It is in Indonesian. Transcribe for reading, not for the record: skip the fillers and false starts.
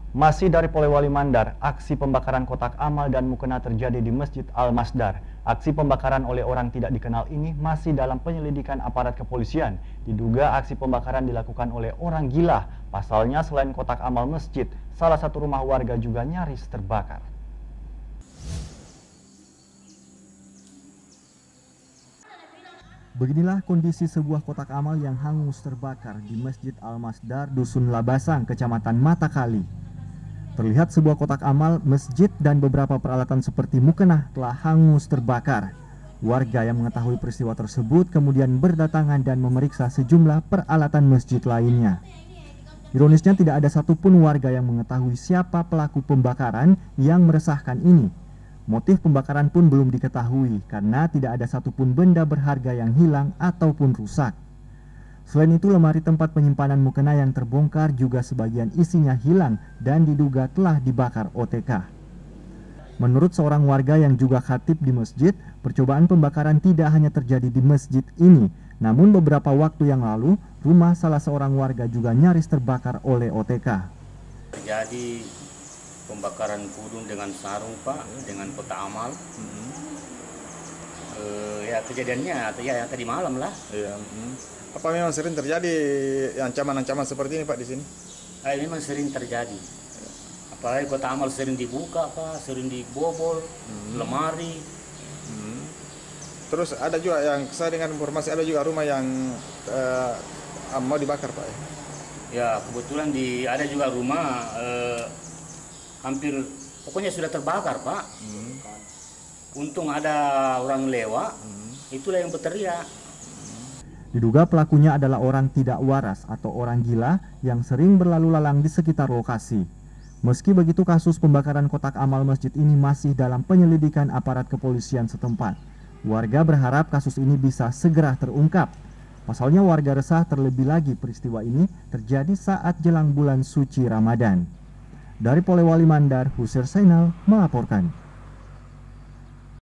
Masih dari Polewali Mandar, aksi pembakaran kotak amal dan mukena terjadi di Masjid Al-Masdar. Aksi pembakaran oleh orang tidak dikenal ini masih dalam penyelidikan aparat kepolisian. Diduga aksi pembakaran dilakukan oleh orang gila. Pasalnya selain kotak amal masjid, salah satu rumah warga juga nyaris terbakar. Beginilah kondisi sebuah kotak amal yang hangus terbakar di Masjid Al-Masdar, Dusun Labasang, Kecamatan Matakali. Terlihat sebuah kotak amal, masjid, dan beberapa peralatan seperti mukena telah hangus terbakar. Warga yang mengetahui peristiwa tersebut kemudian berdatangan dan memeriksa sejumlah peralatan masjid lainnya. Ironisnya tidak ada satupun warga yang mengetahui siapa pelaku pembakaran yang meresahkan ini. Motif pembakaran pun belum diketahui karena tidak ada satupun benda berharga yang hilang ataupun rusak. Selain itu, lemari tempat penyimpanan mukena yang terbongkar juga sebagian isinya hilang dan diduga telah dibakar OTK. Menurut seorang warga yang juga khatib di masjid, percobaan pembakaran tidak hanya terjadi di masjid ini, namun beberapa waktu yang lalu, rumah salah seorang warga juga nyaris terbakar oleh OTK. Terjadi pembakaran kudung dengan sarung, Pak, dengan kotak amal. Ya kejadiannya ya tadi malam lah. Iya. Apa memang sering terjadi ancaman-ancaman seperti ini, Pak, di sini? Memang sering terjadi. Apalagi kotak amal sering dibuka, Pak, sering dibobol, lemari. Terus ada juga yang saya dengan informasi ada juga rumah yang mau dibakar, Pak. Ya kebetulan ada juga rumah hampir pokoknya sudah terbakar, Pak. Untung ada orang lewat, itulah yang berteriak. Diduga pelakunya adalah orang tidak waras atau orang gila yang sering berlalu lalang di sekitar lokasi. Meski begitu, kasus pembakaran kotak amal masjid ini masih dalam penyelidikan aparat kepolisian setempat. Warga berharap kasus ini bisa segera terungkap. Pasalnya warga resah terlebih lagi peristiwa ini terjadi saat jelang bulan suci Ramadan. Dari Polewali Mandar, Hussein Zainal melaporkan.